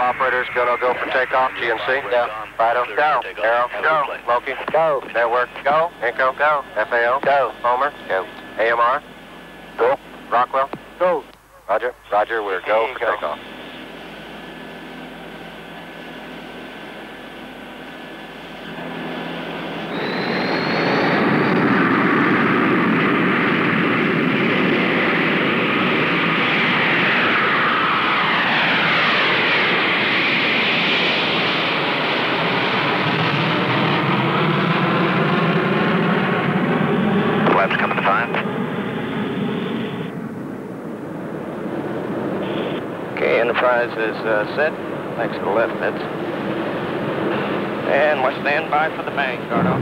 Operators, go for takeoff. GNC. Go. Fido. Go. Arrow. Go. Loki. Go. Network. Go. Inco. Go. FAO. Go. Homer. Go. AMR. Go. Rockwell. Go. Roger. Roger, we're go for takeoff. Flaps coming to 5. Okay, Enterprise is set. Thanks to the left bits. And we'll stand by for the bang, Gordo.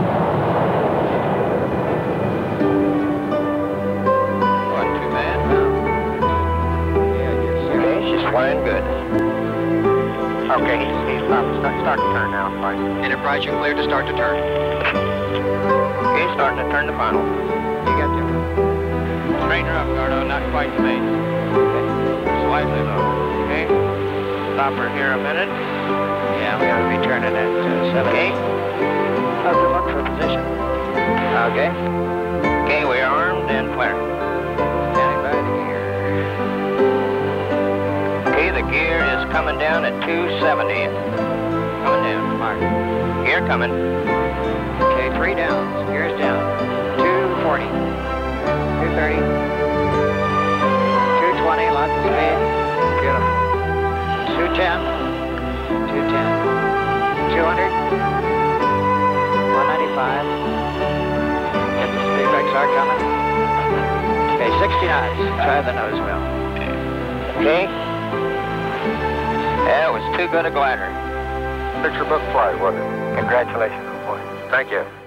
Wasn't too bad, no. Yeah, I guess. Okay, she's flying good. Okay, he's start to turn now. Fine. Enterprise, you're cleared to start to turn. Okay, starting to turn the final. You got to. Straighten her up, Gordo, not quite space. Okay. Slightly low. Okay. Stop her here a minute. Yeah, we ought to be turning at 7. Okay. Have to look for position. Okay. Okay, we are armed and flare. Standing by the gear. Okay, the gear is coming down at 270. Coming down. Mark. Gear coming. Okay, 3 downs. Gear's down. 240. 230. 220, lots of speed. Beautiful. 210. 210. 200. 195. Get the speed brakes are coming. Okay, 60 knots. Try the nose wheel. Okay. That was too good a glider. Picture book flight, wasn't it? Congratulations, boy. Thank you.